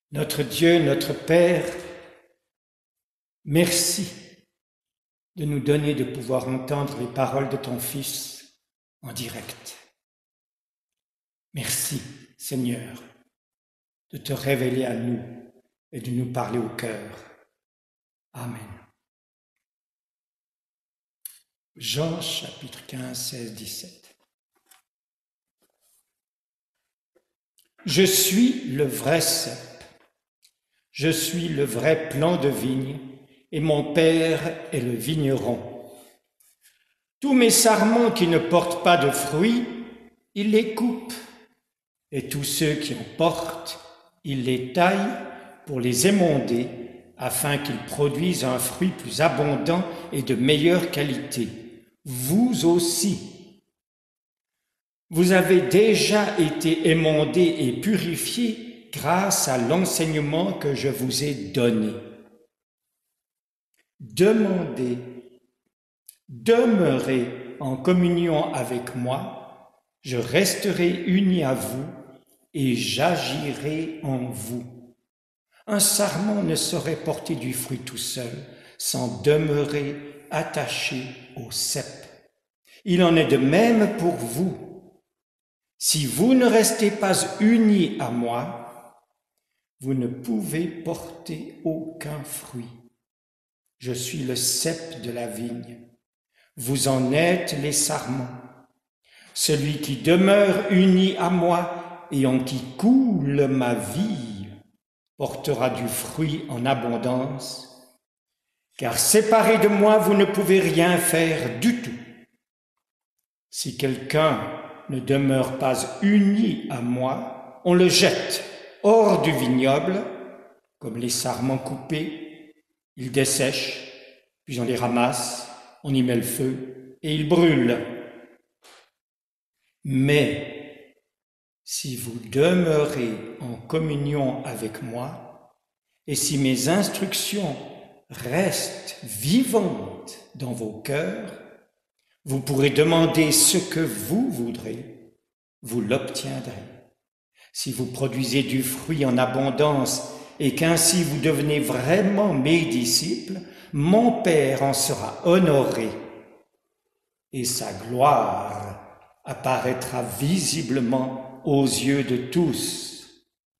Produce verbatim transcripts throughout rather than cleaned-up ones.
Notre Dieu, notre Père, merci de nous donner de pouvoir entendre les paroles de ton Fils en direct. Merci, Seigneur, de te révéler à nous et de nous parler au cœur. Amen. Jean chapitre quinze, seize, dix-sept. Je suis le vrai cep, je suis le vrai plant de vigne, et mon Père est le vigneron. Tous mes sarments qui ne portent pas de fruits, il les coupe, et tous ceux qui en portent, il les taille pour les émonder, afin qu'ils produisent un fruit plus abondant et de meilleure qualité. Vous aussi, vous avez déjà été émondés et purifiés grâce à l'enseignement que je vous ai donné. Demandez, demeurez en communion avec moi, je resterai uni à vous et j'agirai en vous. Un sarment ne saurait porter du fruit tout seul sans demeurer attaché au cep. Il en est de même pour vous. Si vous ne restez pas unis à moi, vous ne pouvez porter aucun fruit. Je suis le cep de la vigne. Vous en êtes les sarments. Celui qui demeure uni à moi et en qui coule ma vie portera du fruit en abondance, car séparés de moi, vous ne pouvez rien faire du tout. Si quelqu'un ne demeure pas uni à moi, on le jette hors du vignoble, comme les sarments coupés, ils dessèchent, puis on les ramasse, on y met le feu et ils brûlent. Mais si vous demeurez en communion avec moi, et si mes instructions restent vivantes dans vos cœurs, vous pourrez demander ce que vous voudrez, vous l'obtiendrez. Si vous produisez du fruit en abondance et qu'ainsi vous devenez vraiment mes disciples, mon Père en sera honoré et sa gloire apparaîtra visiblement aux yeux de tous.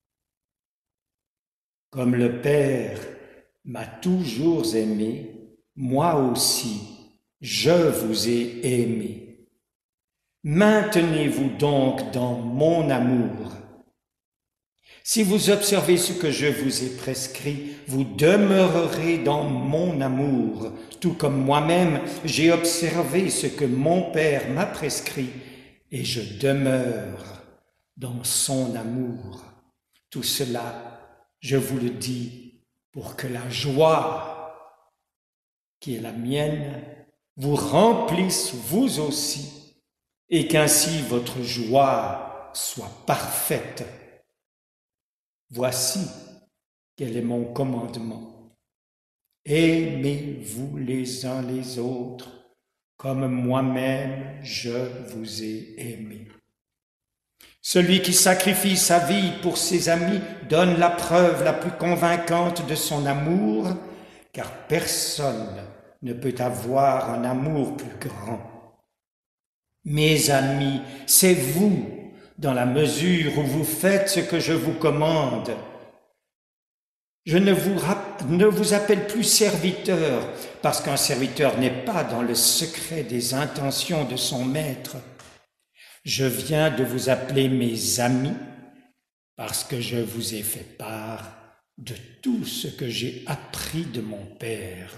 Comme le Père m'a toujours aimé, moi aussi, je vous ai aimé. Maintenez-vous donc dans mon amour. Si vous observez ce que je vous ai prescrit, vous demeurerez dans mon amour, tout comme moi-même j'ai observé ce que mon Père m'a prescrit, et je demeure dans son amour. Tout cela, je vous le dis, pour que la joie qui est la mienne vous remplisse vous aussi, et qu'ainsi votre joie soit parfaite. Voici quel est mon commandement. Aimez-vous les uns les autres, comme moi-même je vous ai aimé. Celui qui sacrifie sa vie pour ses amis donne la preuve la plus convaincante de son amour, car personne ne peut avoir un amour plus grand. Mes amis, c'est vous, dans la mesure où vous faites ce que je vous commande. Je ne vous, ne vous appelle plus serviteur, parce qu'un serviteur n'est pas dans le secret des intentions de son maître. Je viens de vous appeler mes amis, parce que je vous ai fait part de tout ce que j'ai appris de mon Père.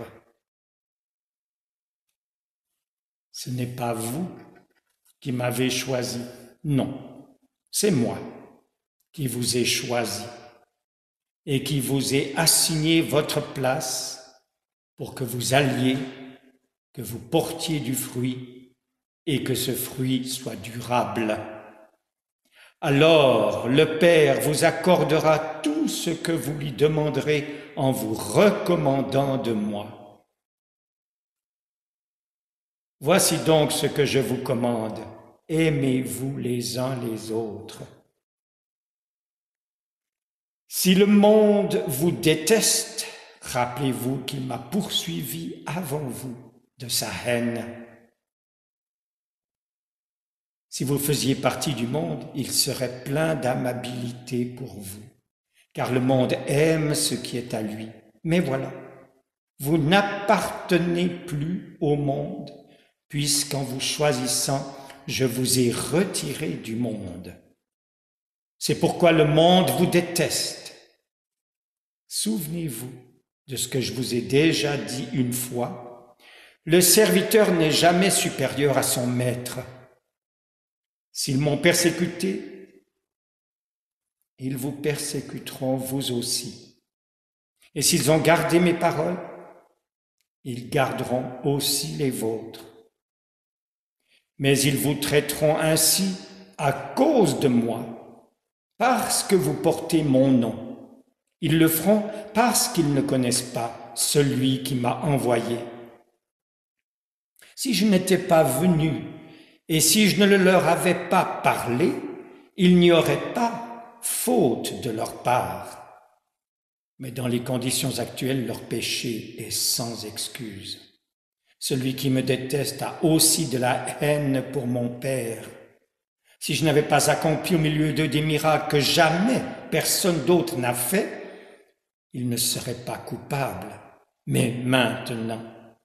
Ce n'est pas vous qui m'avez choisi, non. C'est moi qui vous ai choisi et qui vous ai assigné votre place pour que vous alliez, que vous portiez du fruit et que ce fruit soit durable. Alors le Père vous accordera tout ce que vous lui demanderez en vous recommandant de moi. Voici donc ce que je vous commande. Aimez-vous les uns les autres. Si le monde vous déteste, rappelez-vous qu'il m'a poursuivi avant vous de sa haine. Si vous faisiez partie du monde, il serait plein d'amabilité pour vous, car le monde aime ce qui est à lui. Mais voilà, vous n'appartenez plus au monde, puisqu'en vous choisissant, je vous ai retiré du monde. C'est pourquoi le monde vous déteste. Souvenez-vous de ce que je vous ai déjà dit une fois. Le serviteur n'est jamais supérieur à son maître. S'ils m'ont persécuté, ils vous persécuteront vous aussi. Et s'ils ont gardé mes paroles, ils garderont aussi les vôtres. Mais ils vous traiteront ainsi à cause de moi, parce que vous portez mon nom. Ils le feront parce qu'ils ne connaissent pas celui qui m'a envoyé. Si je n'étais pas venu et si je ne leur avais pas parlé, il n'y aurait pas faute de leur part. Mais dans les conditions actuelles, leur péché est sans excuse. Celui qui me déteste a aussi de la haine pour mon Père. Si je n'avais pas accompli au milieu d'eux des miracles que jamais personne d'autre n'a fait, ils ne seraient pas coupables. Mais maintenant,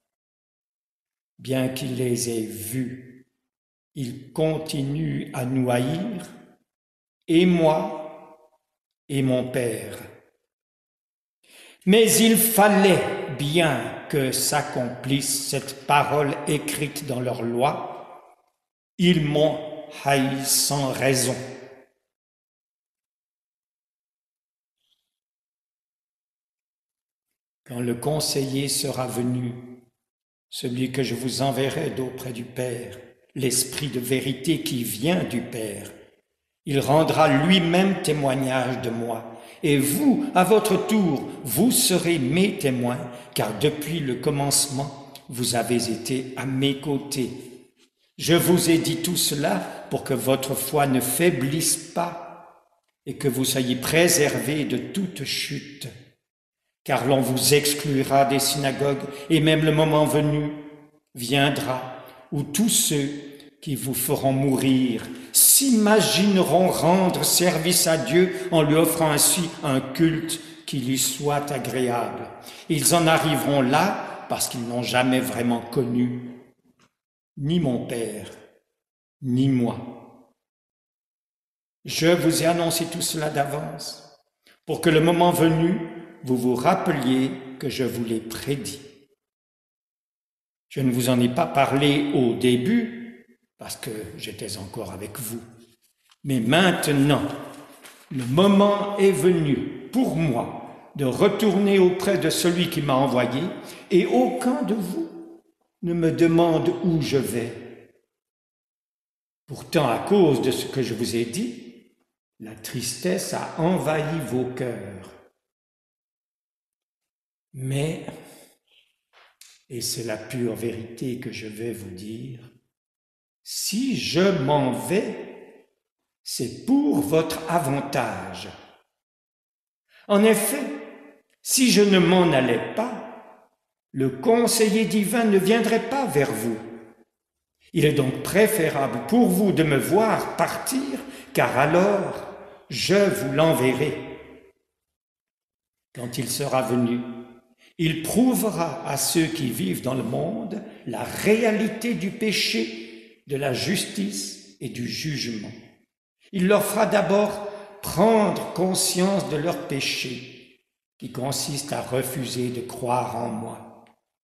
bien qu'il les ait vus, ils continuent à nous haïr, et moi et mon Père. Mais il fallait bien que s'accomplisse cette parole écrite dans leur loi. Ils m'ont haï sans raison. Quand le conseiller sera venu, celui que je vous enverrai d'auprès du Père, l'Esprit de vérité qui vient du Père, il rendra lui-même témoignage de moi. Et vous, à votre tour, vous serez mes témoins, car depuis le commencement, vous avez été à mes côtés. Je vous ai dit tout cela pour que votre foi ne faiblisse pas et que vous soyez préservés de toute chute. Car l'on vous exclura des synagogues, et même le moment venu viendra où tous ceux qui vous feront mourir s'imagineront rendre service à Dieu en lui offrant ainsi un culte qui lui soit agréable. Ils en arriveront là parce qu'ils n'ont jamais vraiment connu ni mon Père, ni moi. Je vous ai annoncé tout cela d'avance pour que le moment venu, vous vous rappeliez que je vous l'ai prédit. Je ne vous en ai pas parlé au début, parce que j'étais encore avec vous. Mais maintenant, le moment est venu pour moi de retourner auprès de celui qui m'a envoyé, et aucun de vous ne me demande où je vais. Pourtant, à cause de ce que je vous ai dit, la tristesse a envahi vos cœurs. Mais, et c'est la pure vérité que je vais vous dire, si je m'en vais, c'est pour votre avantage. En effet, si je ne m'en allais pas, le conseiller divin ne viendrait pas vers vous. Il est donc préférable pour vous de me voir partir, car alors je vous l'enverrai. Quand il sera venu, il prouvera à ceux qui vivent dans le monde la réalité du péché, de la justice et du jugement. Il leur fera d'abord prendre conscience de leur péché, qui consiste à refuser de croire en moi.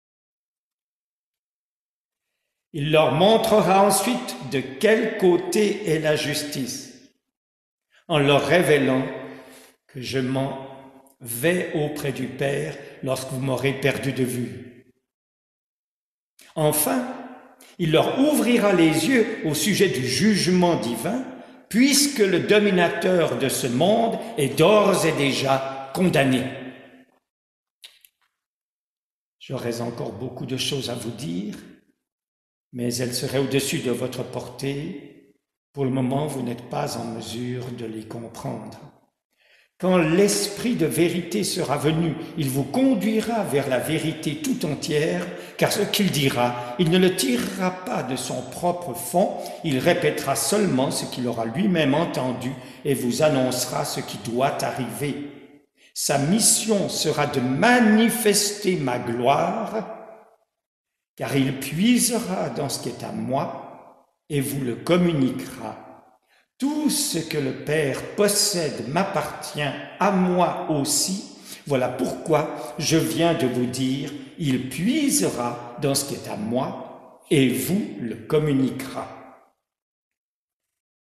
Il leur montrera ensuite de quel côté est la justice, en leur révélant que je m'en vais auprès du Père lorsque vous m'aurez perdu de vue. Enfin, il leur ouvrira les yeux au sujet du jugement divin, puisque le dominateur de ce monde est d'ores et déjà condamné. J'aurais encore beaucoup de choses à vous dire, mais elles seraient au-dessus de votre portée. Pour le moment, vous n'êtes pas en mesure de les comprendre. Quand l'Esprit de vérité sera venu, il vous conduira vers la vérité tout entière, car ce qu'il dira, il ne le tirera pas de son propre fond, il répétera seulement ce qu'il aura lui-même entendu et vous annoncera ce qui doit arriver. Sa mission sera de manifester ma gloire, car il puisera dans ce qui est à moi et vous le communiquera. Tout ce que le Père possède m'appartient à moi aussi. Voilà pourquoi je viens de vous dire, il puisera dans ce qui est à moi et vous le communiquera.